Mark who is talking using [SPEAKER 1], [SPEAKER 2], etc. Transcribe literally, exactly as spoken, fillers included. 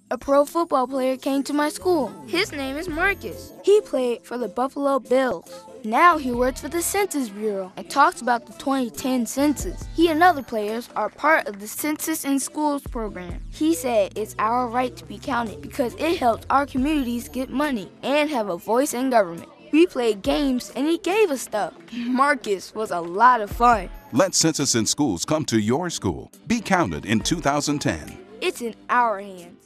[SPEAKER 1] A pro football player came to my school. His name is Marcus. He played for the Buffalo Bills. Now he works for the Census Bureau and talks about the twenty ten census. He and other players are part of the Census in Schools program. He said it's our right to be counted because it helps our communities get money and have a voice in government. We played games and he gave us stuff. Marcus was a lot of fun.
[SPEAKER 2] Let Census in Schools come to your school. Be counted in two thousand ten.
[SPEAKER 1] It's in our hands.